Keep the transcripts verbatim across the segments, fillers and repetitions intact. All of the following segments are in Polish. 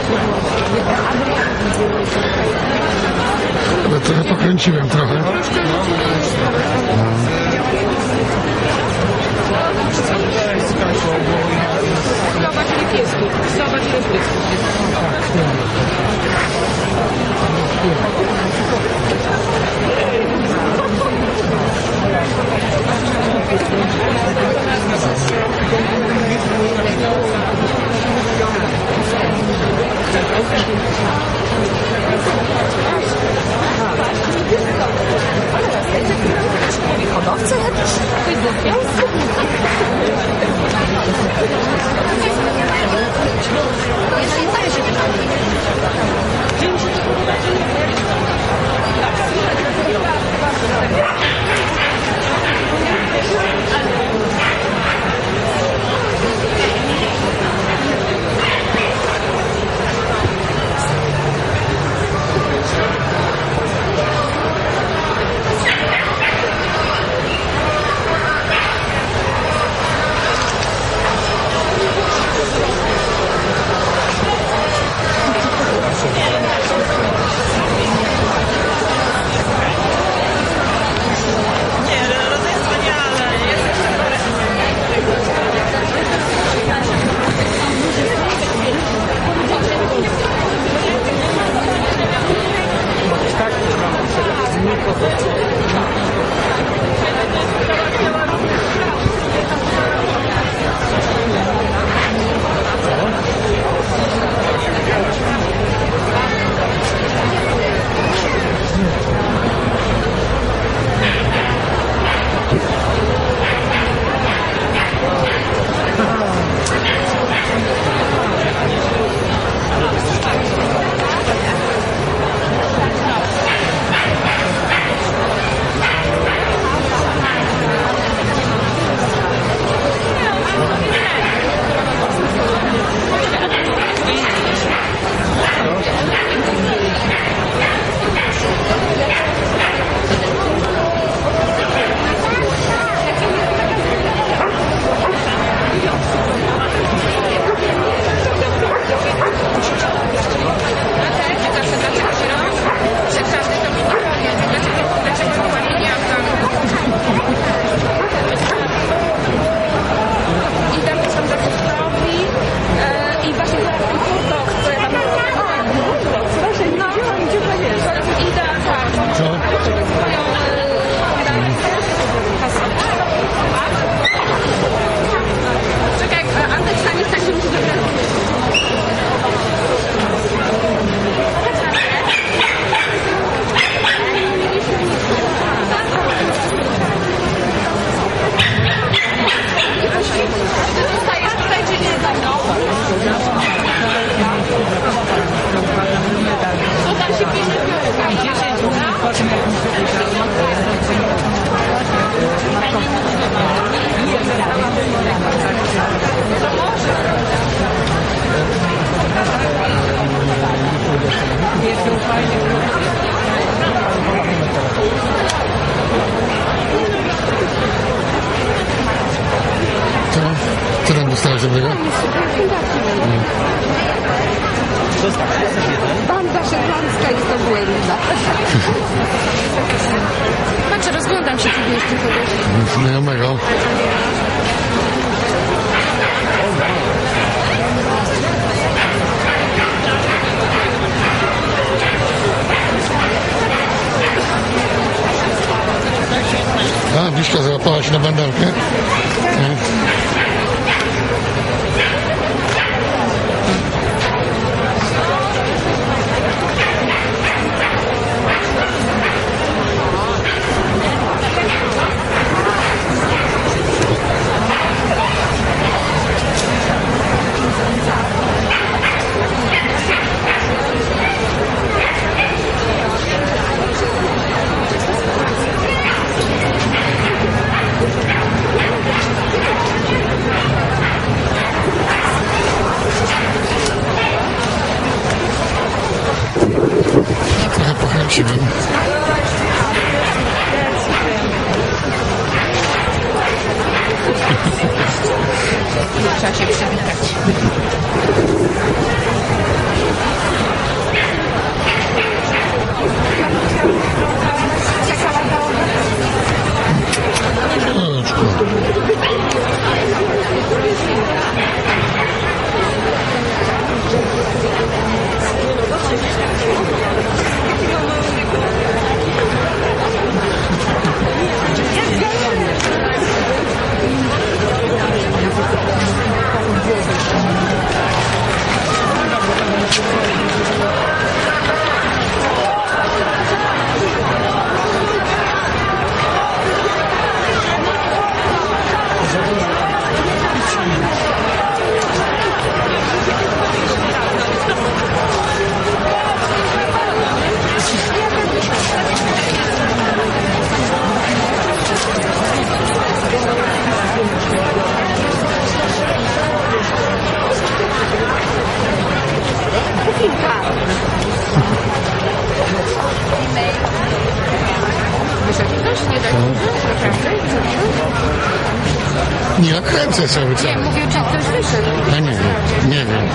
Ale trochę pokręciłem trochę. No. Zobacz ile piesków, zobacz ile piesków. Hodowca jakiś? Nie zdaje się Co tam dostałeś dobrego? Banda szetlandzka jest to błędna. Patrz, rozglądam się, kiedy jeszcze kogoś. Znajomego. A, Wiśka załapała się na bandarkę. Nie. Trochę pochęciłem. Trzeba się przywitać. jest inna. Wyszedł ktoś? Nie tak naprawdę? Nie, ja kręcę cały czas. Nie, mówię, czy ktoś wyszedł. Ja nie wiem, nie wiem.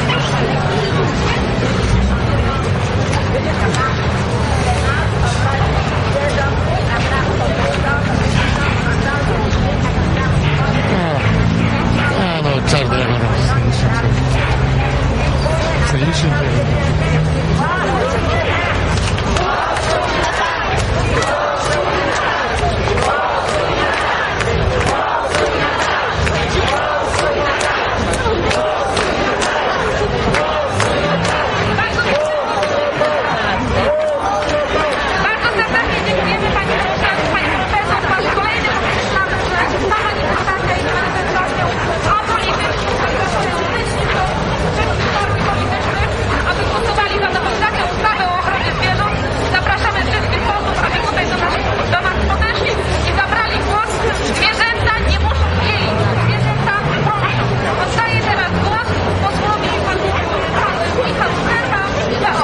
A, no, czarne raz. Bardzo serdecznie dziękujemy Pani Profesor, Pani Profesor, po raz kolejny podkreślamy, że ustawa niepodatna jest manifestacją apolityczną, politycznych, przedsiębiorców politycznych, aby głosowali za nowelizacją ustawy o ochronie zwierząt. Zapraszamy wszystkich posłów, aby tutaj do nas, do nas podeszli i zabrali głos. Zwierzęta nie muszą dzielić. Zwierzęta proszą. Oddaję teraz głos posłowi panu Michał Zerwa z P O.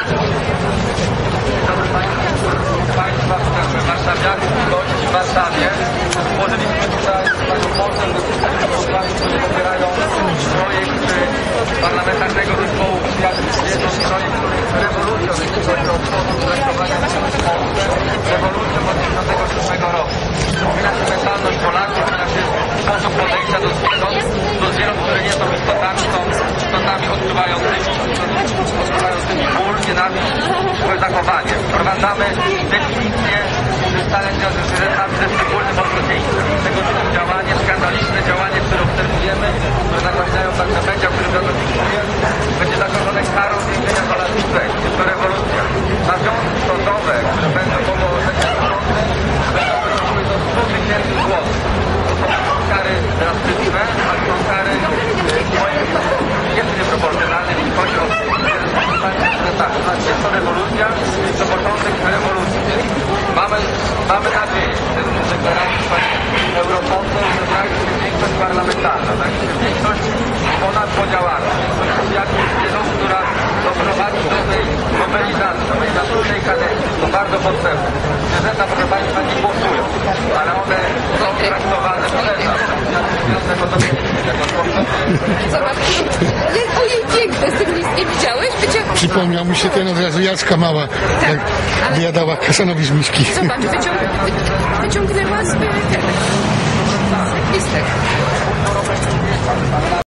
Państwa, warszawiaków, gości w Warszawie. Złożyliśmy tutaj z panią poseł, z posłami, którzy popierają projekt parlamentarnego zespołu przyjaciół zwierząt, projekt, który jest rewolucją, jeśli chodzi o sposób traktowania zwierząt w Polsce, rewolucją od dziewięćdziesiątego ósmego roku. Zmienia się mentalność Polaków, zmienia się sposób podejścia do zwierząt, do zwierząt, które nie są istotami, są istotami odczuwającymi, odczuwającymi ból, nienawiść, swoje zachowanie. Wprowadzamy definicję ustalenia ze zwierzętami ze szczególnym okrucieństwem. Tego typu działanie, skandaliczne działanie, które obserwujemy, które nagłaśniają także media, które zadośćuję, będzie zagrożone karą więzienia do lat trzech. Jest to rewolucja. Nawiązki sądowe, które będą mogły orzekać sądy, będą wynosiły do stu tysięcy złotych. To są kary drastyczne, a to są kary jeszcze nieproporcjonalne, jeśli chodzi o jest to rewolucja, jest to początek rewolucji. Mamy, mamy nadzieję, że w deklaracji pani europoseł znajdzie się większość parlamentarna, znajdzie się większość ponad podziałami, większość zwierząt, która doprowadzi do tej nowelizacji, nowelizacji tej kadencji. To bardzo potrzebne. Zwierzęta, proszę Państwa, nie głosują, ale one są traktowane polecam. Zobacz, ojej, piękne, z tym nic nie widziałeś? Wyciąg... Przypomniał mi się ten od razu Jacka mała, jak wyjadała Hasanowi z miski. Zobacz, wyciąg... wyciągnęła z listek.